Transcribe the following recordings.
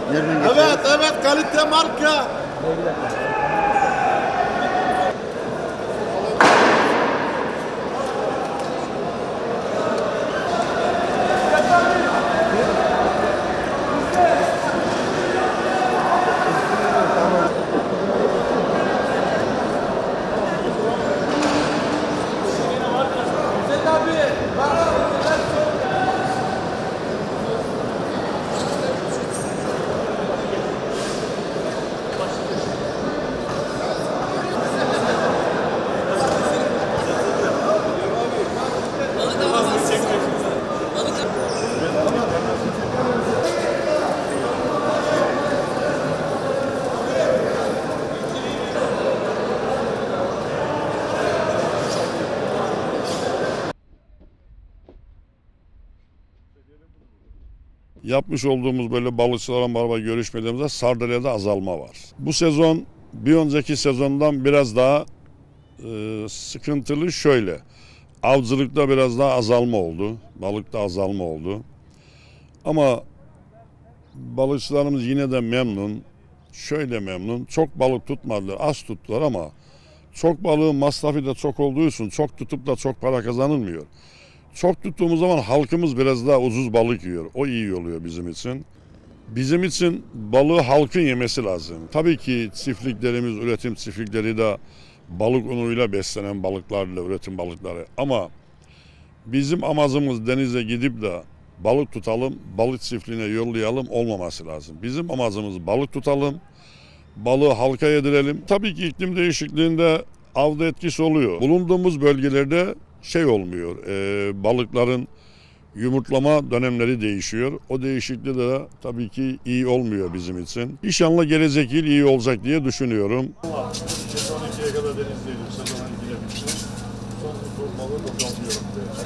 Nereden geçiyor? Evet evet kalite marka. Yapmış olduğumuz böyle balıkçılarla beraber görüşmelerimizde Sardalya'da azalma var. Bu sezon bir önceki sezondan biraz daha sıkıntılı şöyle. Avcılıkta biraz daha azalma oldu. Balıkta azalma oldu. Ama balıkçılarımız yine de memnun. Şöyle memnun. Çok balık tutmadılar. Az tuttular ama çok balığın masrafı da çok olduğu için çok tutup da çok para kazanılmıyor. Çok tuttuğumuz zaman halkımız biraz daha ucuz balık yiyor. O iyi oluyor bizim için. Bizim için balığı halkın yemesi lazım. Tabii ki çiftliklerimiz, üretim çiftlikleri de balık unuyla beslenen balıklarla, üretim balıkları. Ama bizim amacımız denize gidip de balık tutalım, balık çiftliğine yollayalım olmaması lazım. Bizim amacımız balık tutalım, balığı halka yedirelim. Tabii ki iklim değişikliğinde avda etkisi oluyor. Bulunduğumuz bölgelerde şey olmuyor, balıkların yumurtlama dönemleri değişiyor. O değişikliği de tabii ki iyi olmuyor bizim için. İnşallah gelecek yıl iyi olacak diye düşünüyorum. Sezon 2'ye kadar denizdeydim. Sezon 2'ye bitti. Son tur balığı boşaltıyorum.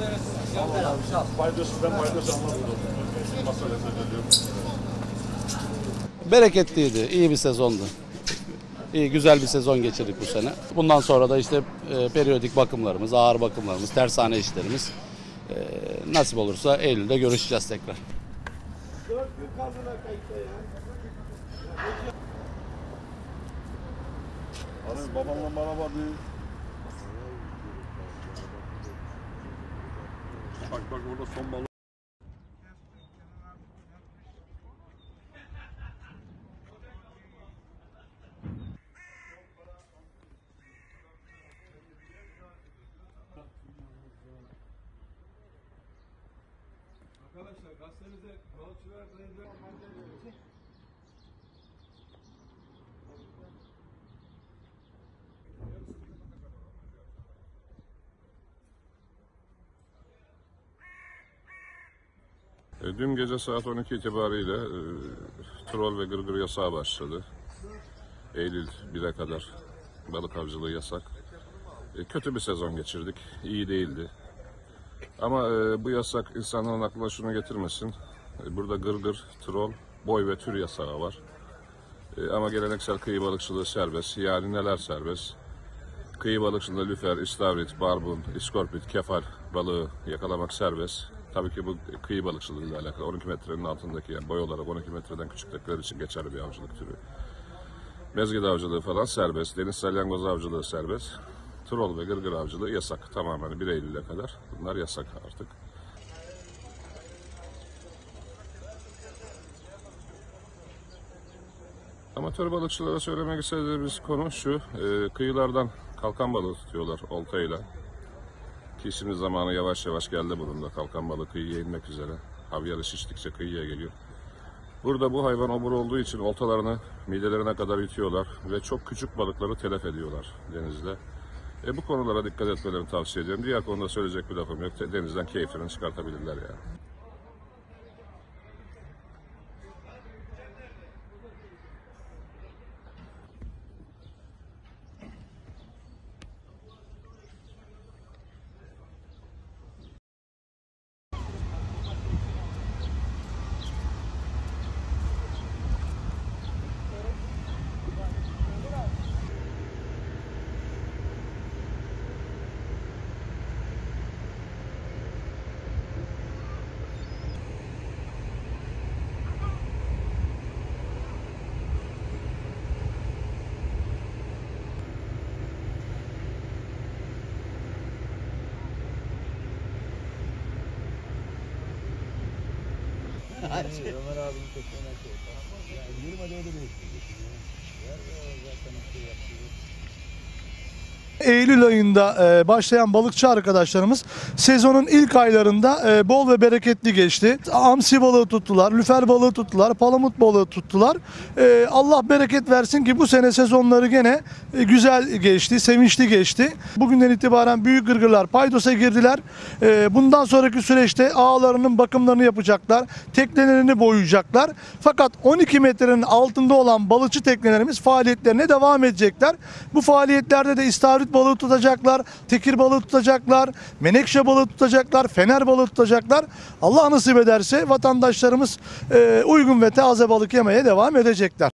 Ama faydası anlatmadım. Masal ediyorum. Bereketliydi, iyi bir sezondu. İyi, güzel bir sezon geçirdik bu sene. Bundan sonra da işte periyodik bakımlarımız, ağır bakımlarımız, tersane işlerimiz nasip olursa Eylül'de görüşeceğiz tekrar. Hani babamla merhaba diye. Bak orada son balık. Arkadaşlar gazetemize balıkçılar Dün gece saat 12 itibariyle trol ve gırgır yasağı başladı. Eylül 1'e kadar balık avcılığı yasak. Kötü bir sezon geçirdik, iyi değildi. Ama bu yasak insanların aklına şunu getirmesin. Burada gırgır, trol, boy ve tür yasağı var. Ama geleneksel kıyı balıkçılığı serbest. Yani neler serbest? Kıyı balıkçılığında lüfer, istavrit, barbun, iskorpit, kefal balığı yakalamak serbest. Tabii ki bu kıyı balıkçılığıyla alakalı. 12 metrenin altındaki, yani boy olarak 12 metreden küçükler için geçerli bir avcılık türü. Mezgit avcılığı falan serbest. Deniz salyangoz avcılığı serbest. Trol ve gırgır avcılığı yasak. Tamamen 1 Eylül'e kadar. Bunlar yasak artık. Amatör balıkçılara söylemek istediğimiz konu şu. Kıyılardan kalkan balığı tutuyorlar oltayla. Ki şimdi zamanı yavaş yavaş geldi bunun da. Kalkan balığı kıyıya inmek üzere. Havyarı şiştikçe kıyıya geliyor. Burada bu hayvan obur olduğu için oltalarını midelerine kadar itiyorlar ve çok küçük balıkları telef ediyorlar denizde. Bu konulara dikkat etmelerini tavsiye ediyorum. Diğer konuda söyleyecek bir lafım yok. Denizden keyiflerini çıkartabilirler yani. Ömer abinin tekniğine şey. Yani 20 öyle bir zaten bir şey yapıyor. Eylül ayında başlayan balıkçı arkadaşlarımız sezonun ilk aylarında bol ve bereketli geçti. Hamsi balığı tuttular, lüfer balığı tuttular, palamut balığı tuttular. Allah bereket versin ki bu sene sezonları gene güzel geçti, sevinçli geçti. Bugünden itibaren büyük gırgırlar paydosa girdiler. Bundan sonraki süreçte ağlarının bakımlarını yapacaklar, teknelerini boyayacaklar. Fakat 12 metrenin altında olan balıkçı teknelerimiz faaliyetlerine devam edecekler. Bu faaliyetlerde de istavrit balığı tutacaklar, tekir balığı tutacaklar, menekşe balığı tutacaklar, fener balığı tutacaklar. Allah nasip ederse vatandaşlarımız uygun ve taze balık yemeye devam edecekler.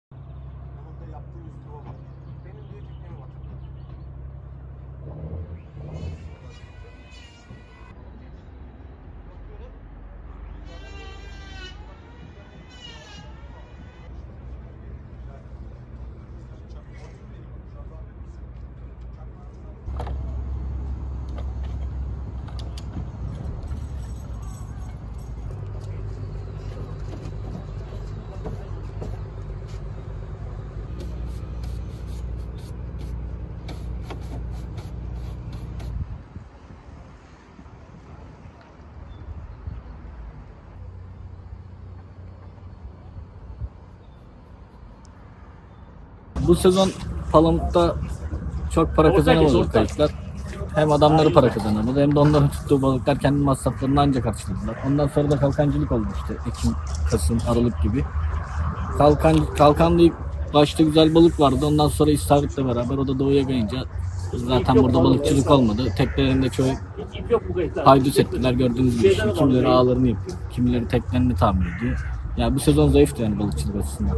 Bu sezon Palamut'ta çok para kazanamadı kayıklar. Hem adamları para kazanamadı hem de onların tuttuğu balıklar kendi masraflarını ancak karşıladılar. Ondan sonra da kalkancılık oldu işte. Ekim, Kasım, Aralık gibi. Kalkanlı ilk başta güzel balık vardı. Ondan sonra istavritle beraber o da doğuya kayınca zaten burada balıkçılık olmadı. Teknelerinde çoğu haydus ettiler. Gördüğünüz gibi işte kimileri ağlarını yapıyor. Kimileri teknelerini tamir ediyor. Yani bu sezon zayıftı yani balıkçılık açısından.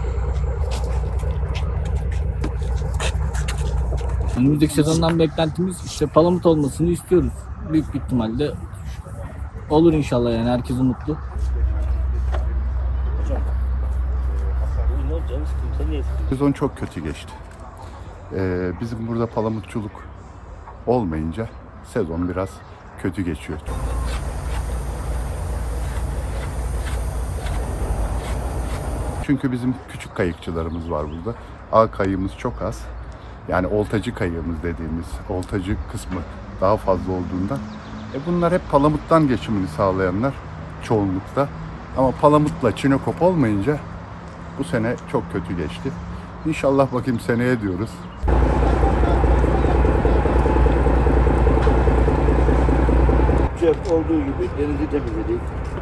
Önümüzdeki sezondan beklentimiz işte palamut olmasını istiyoruz. Büyük bir ihtimalle olur inşallah yani herkes mutlu. Sezon çok kötü geçti. Bizim burada palamutçuluk olmayınca sezon biraz kötü geçiyor. Çünkü bizim küçük kayıkçılarımız var burada. Ağ kayığımız çok az. Yani oltacı kayığımız dediğimiz oltacı kısmı daha fazla olduğundan. Bunlar hep palamuttan geçimini sağlayanlar çoğunlukta. Ama palamutla çinekop olmayınca bu sene çok kötü geçti. İnşallah bakayım seneye diyoruz. Hep olduğu gibi denizi temizledik.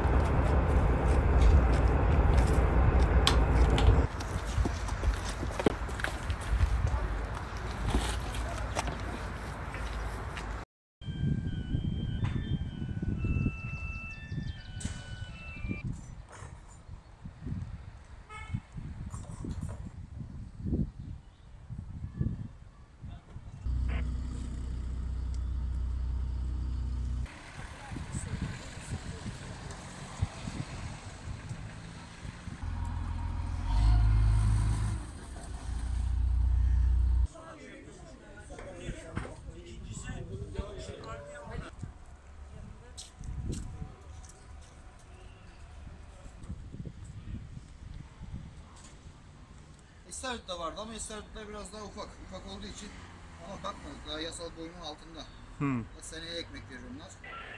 İstavrit de vardı ama İstavritler biraz daha ufak olduğu için ama bakmadık daha yasal boyunun altında. Seneye ekmek verir onlar.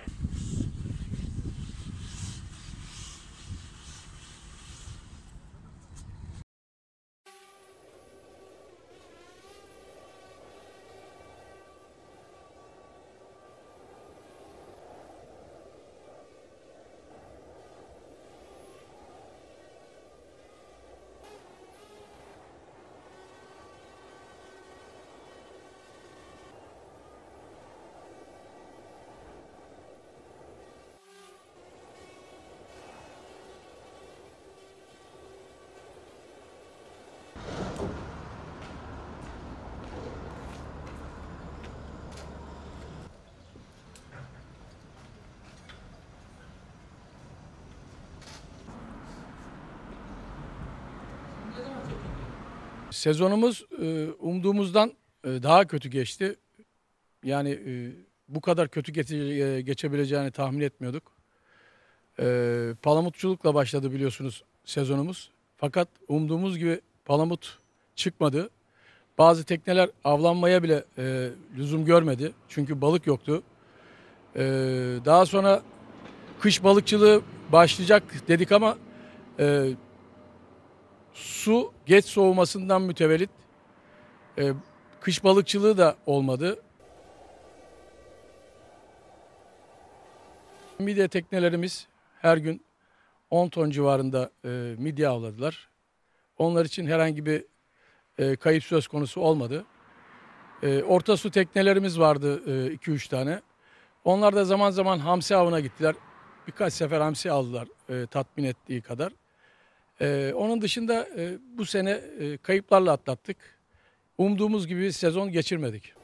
Sezonumuz umduğumuzdan daha kötü geçti. Yani bu kadar kötü geçebileceğini tahmin etmiyorduk. Palamutçulukla başladı biliyorsunuz sezonumuz. Fakat umduğumuz gibi palamut çıkmadı. Bazı tekneler avlanmaya bile lüzum görmedi. Çünkü balık yoktu. Daha sonra kış balıkçılığı başlayacak dedik ama su geç soğumasından mütevellit kış balıkçılığı da olmadı. Midye teknelerimiz her gün 10 ton civarında midye avladılar. Onlar için herhangi bir kayıp söz konusu olmadı. Orta su teknelerimiz vardı 2-3 tane. Onlar da zaman zaman hamsi avına gittiler. Birkaç sefer hamsi aldılar tatmin ettiği kadar. Onun dışında bu sene kayıplarla atlattık. Umduğumuz gibi bir sezon geçirmedik.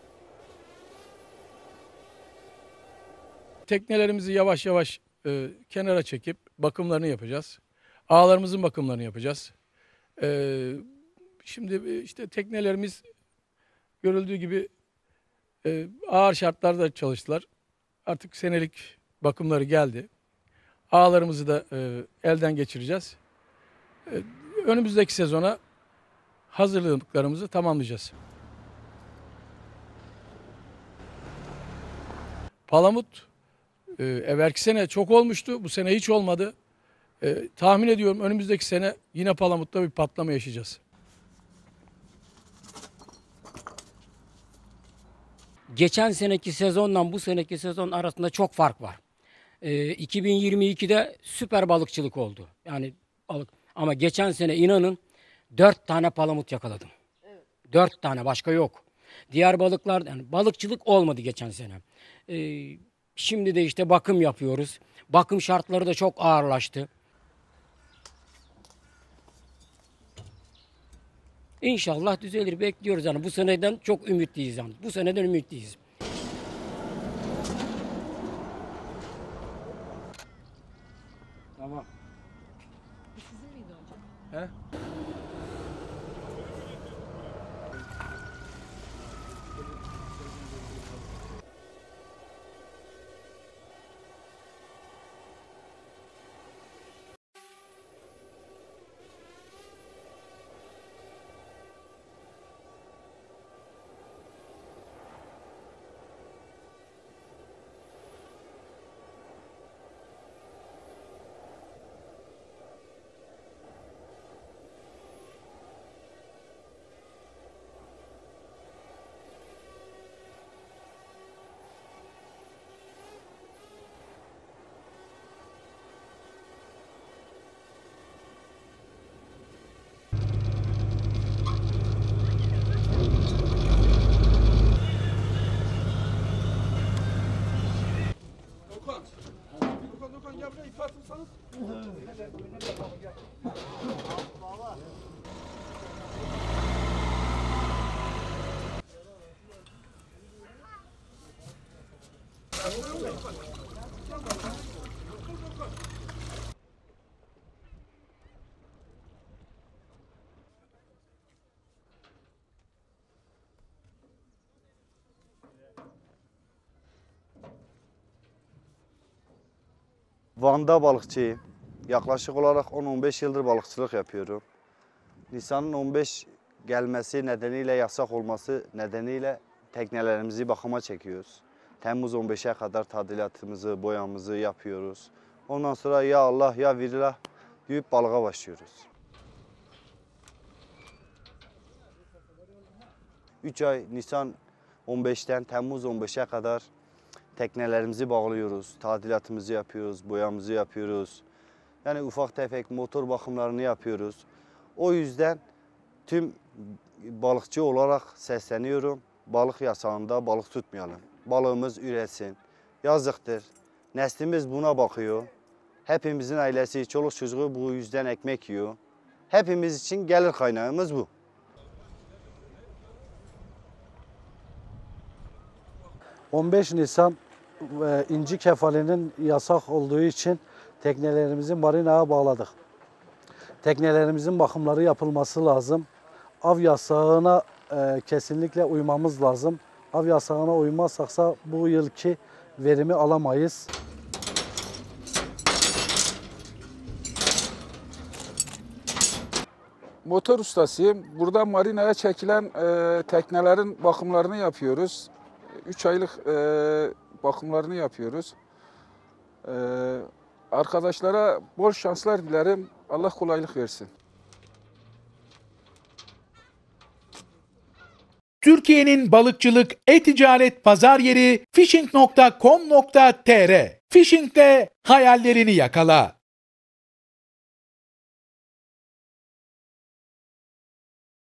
Teknelerimizi yavaş yavaş kenara çekip bakımlarını yapacağız. Ağlarımızın bakımlarını yapacağız. Şimdi işte teknelerimiz görüldüğü gibi ağır şartlarda çalıştılar. Artık senelik bakımları geldi. Ağlarımızı da elden geçireceğiz. Önümüzdeki sezona hazırlıklarımızı tamamlayacağız. Palamut evvelki sene çok olmuştu. Bu sene hiç olmadı. Tahmin ediyorum önümüzdeki sene yine palamutta bir patlama yaşayacağız. Geçen seneki sezonla bu seneki sezon arasında çok fark var. 2022'de süper balıkçılık oldu. Yani balık. Ama geçen sene inanın 4 tane palamut yakaladım. 4 tane, başka yok. Diğer balıklar, yani balıkçılık olmadı geçen sene. Şimdi de işte bakım yapıyoruz. Bakım şartları da çok ağırlaştı. İnşallah düzelir, bekliyoruz yani. Bu seneden çok ümitliyiz yani. Bu seneden ümitliyiz. Tamam. Sizin miydi hocam? He? Dokan gel buraya ip atırsanız. Van'da balıkçıyım. Yaklaşık olarak 10-15 yıldır balıkçılık yapıyorum. Nisan'ın 15 gelmesi nedeniyle, yasak olması nedeniyle teknelerimizi bakıma çekiyoruz. Temmuz 15'e kadar tadilatımızı, boyamızı yapıyoruz. Ondan sonra ya Allah ya virillah deyip balığa başlıyoruz. 3 ay Nisan 15'ten Temmuz 15'e kadar teknelerimizi bağlıyoruz, tadilatımızı yapıyoruz, boyamızı yapıyoruz. Yani ufak tefek motor bakımlarını yapıyoruz. O yüzden tüm balıkçı olarak sesleniyorum. Balık yasağında balık tutmayalım. Balığımız üretsin. Yazıktır. Neslimiz buna bakıyor. Hepimizin ailesi, çoluk çocuğu bu yüzden ekmek yiyor. Hepimiz için gelir kaynağımız bu. ...15 Nisan inci kefalinin yasak olduğu için teknelerimizi marinaya bağladık. Teknelerimizin bakımları yapılması lazım. Av yasağına kesinlikle uymamız lazım. Av yasağına uymazsaksa bu yılki verimi alamayız. motor ustasıyım. Burada marinaya çekilen teknelerin bakımlarını yapıyoruz. 3 aylık bakımlarını yapıyoruz. Arkadaşlara bol şanslar dilerim. Allah kolaylık versin. Türkiye'nin balıkçılık, e-ticaret pazar yeri fishing.com.tr. Fishing'de hayallerini yakala.